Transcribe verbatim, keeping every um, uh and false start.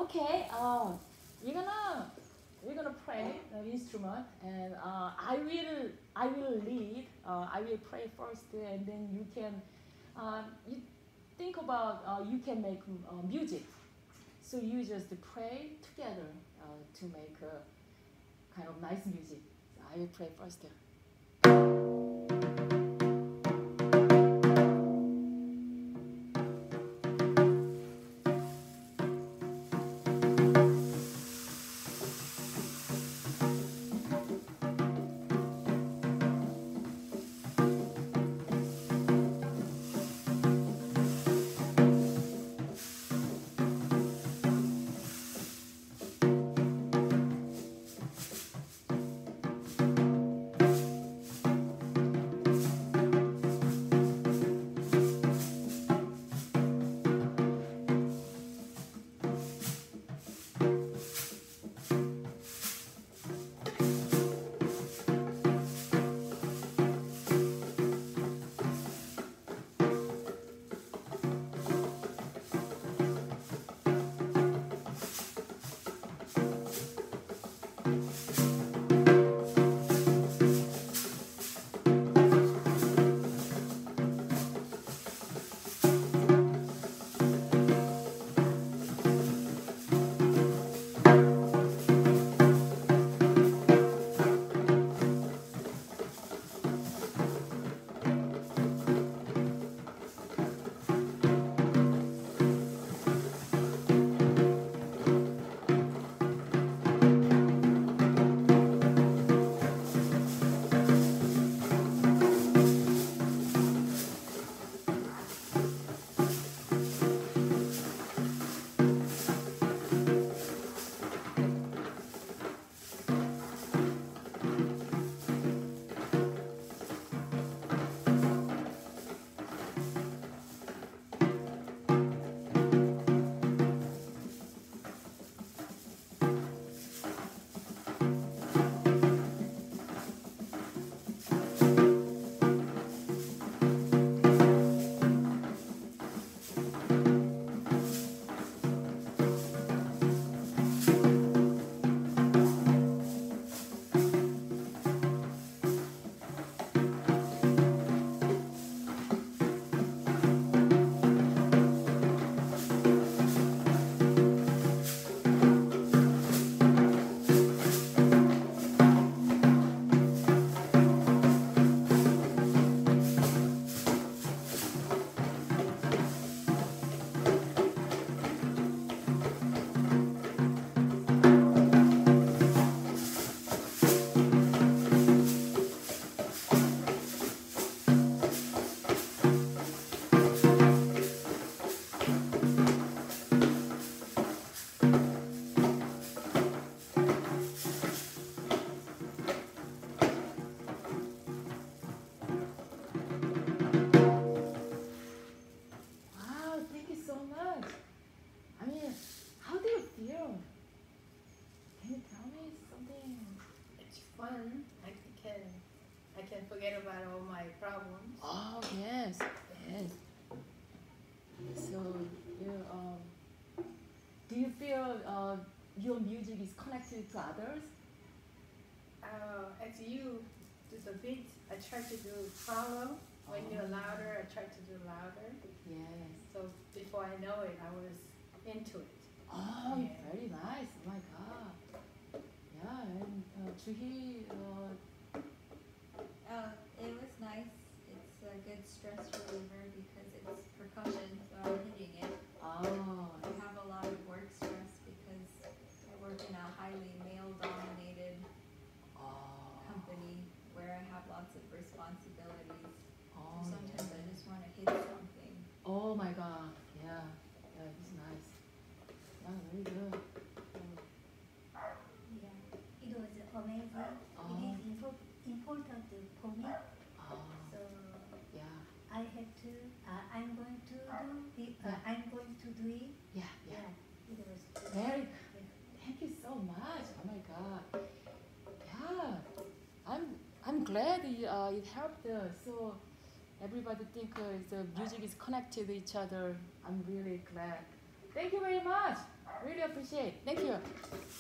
Okay, uh, we're gonna we're gonna play the instrument, and uh, I will I will lead. Uh, I will play first, and then you can uh, you think about uh, you can make uh, music. So you just play together uh, to make a kind of nice music. So I will play first. Wow, thank you so much. I mean, how do you feel? Can you tell me something? It's fun. I can I can forget about all my problems. Oh yes, yes. So you um, do you feel uh, your music is connected to others? Uh, as you do the beat, I try to do follow. When you're louder, I try to do louder. Yes. So before I know it, I was into it. Oh, Yeah. very nice. Oh my God. Yeah, and uh, Juhi, uh, Uh, it was nice. It's a good stress reliever because it's percussion, so I'm hitting it. oh, I have a lot of work stress because I work in a highly male-dominated oh, company where I have lots of responsibilities. oh, So sometimes yeah. I just want to hit something. Oh my God. Yeah, yeah, it's nice. Yeah, very good. Yeah, it was amazing. Oh. It is info- important for me. Oh, So yeah, I had to. Uh, I'm going to do. The, uh, Yeah. I'm going to do it. yeah, yeah. Yeah, it was. Very. Yeah. Thank you so much. Oh my God. Yeah, I'm I'm glad it, uh, it helped. Uh, so everybody think uh, the music is connected to each other. I'm really glad. Thank you very much. Really appreciate. appreciate. Thank you.